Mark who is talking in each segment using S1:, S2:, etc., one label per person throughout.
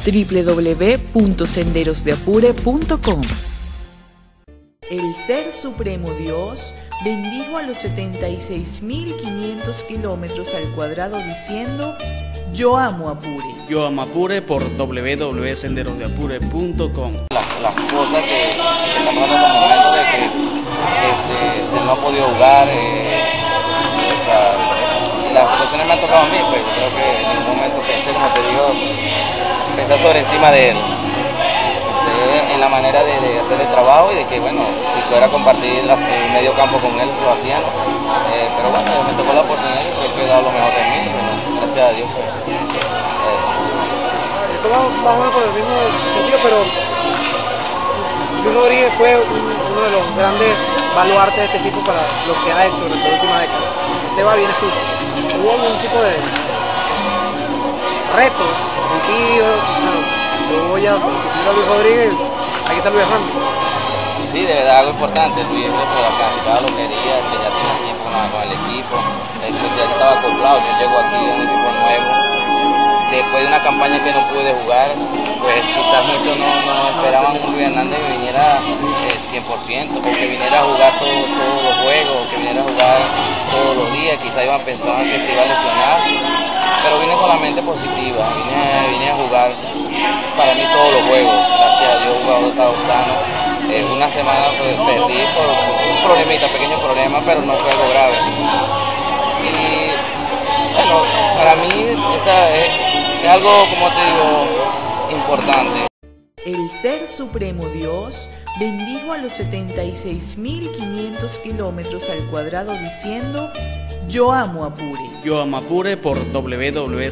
S1: www.senderosdeapure.com. El Ser Supremo Dios bendijo a los 76.500 kilómetros al cuadrado diciendo: yo amo Apure.
S2: Yo amo Apure por www.senderosdeapure.com.
S3: Las cosas que estamos en estos momentos de que no ha podido jugar, las situaciones me han tocado a mí, pues creo que en ningún momento pensé, como te digo, pensar sobre encima de él. En la manera de hacer el trabajo y de que, bueno, si pudiera compartir el medio campo con él, lo hacía, ¿no? Pero bueno, me tocó la oportunidad y creo que he dado lo mejor de mí, gracias a Dios. Pues,
S4: vamos más o menos por el mismo sentido, pero Luis Rodríguez fue uno de los grandes baluartes de este equipo para lo que ha hecho durante la última década. Seba bien estuvo. ¿Hubo algún tipo de reto, sentido? Voy a Luis Rodríguez, aquí está Luis Hernández.
S3: Sí, de verdad, algo importante. Luis por acá, ya lo quería, que ya tenía tiempo con el equipo, ya estaba acoplado. Yo llego aquí a un equipo nuevo. Después de una campaña que no pude jugar, pues quizás muchos no esperaban que Luis Hernández que viniera 100%, o que viniera a jugar todos los juegos, o que viniera a jugar todos los días. Quizás pensaban que se iba a lesionar, pero vine con la mente positiva, vine a jugar para mí todos los juegos. Gracias a Dios, jugador estado sano. Una semana pues, perdí por un problemita, pequeño problema, pero no fue algo grave. Y bueno, para mí es algo, como te digo, importante.
S1: El Ser Supremo Dios bendijo a los 76.500 kilómetros al cuadrado diciendo: yo amo Apure.
S2: Yo amo Apure por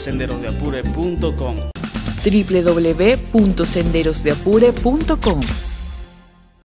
S2: www.senderosdeapure.com.
S1: www.senderosdeapure.com.